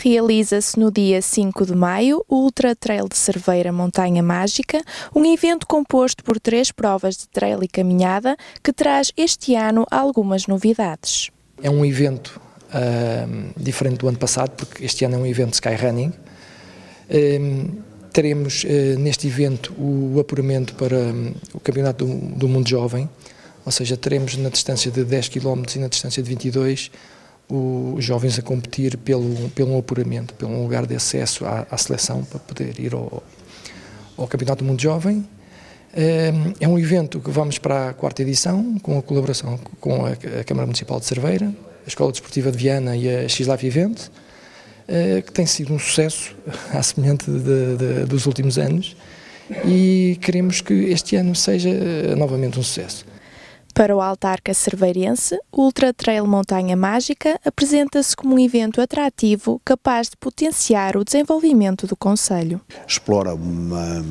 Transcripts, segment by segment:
Realiza-se no dia 5 de maio o Ultra Trail de Cerveira Montanha Mágica, um evento composto por 3 provas de trail e caminhada que traz este ano algumas novidades. É um evento diferente do ano passado, porque este ano é um evento Skyrunning. Teremos neste evento o apuramento para o Campeonato do Mundo Jovem, ou seja, teremos na distância de 10 km e na distância de 22 os jovens a competir pelo apuramento, pelo lugar de acesso à seleção para poder ir ao Campeonato do Mundo Jovem. É um evento que vamos para a 4ª edição, com a colaboração com a Câmara Municipal de Cerveira, a Escola Desportiva de Viana e a X-Life Event, que tem sido um sucesso à semelhante dos últimos anos, e queremos que este ano seja novamente um sucesso. Para o autarca cerveirense, o Ultra Trail Montanha Mágica apresenta-se como um evento atrativo capaz de potenciar o desenvolvimento do concelho. Explora uma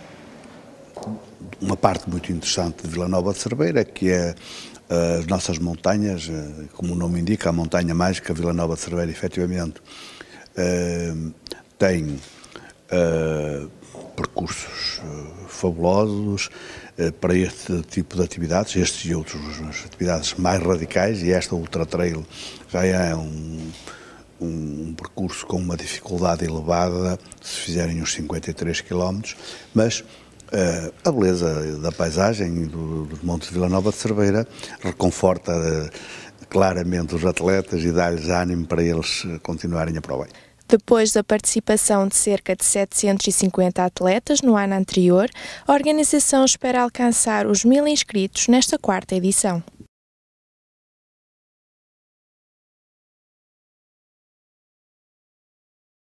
parte muito interessante de Vila Nova de Cerveira, que é as nossas montanhas, como o nome indica, a Montanha Mágica Vila Nova de Cerveira, efetivamente, tem percursos fabulosos para este tipo de atividades, estes e outras atividades mais radicais, e esta Ultra Trail já é um percurso com uma dificuldade elevada, se fizerem uns 53 km, mas a beleza da paisagem dos Montes de Vila Nova de Cerveira reconforta claramente os atletas e dá-lhes ânimo para eles continuarem a prova. Depois da participação de cerca de 750 atletas no ano anterior, a organização espera alcançar os 1000 inscritos nesta 4ª edição.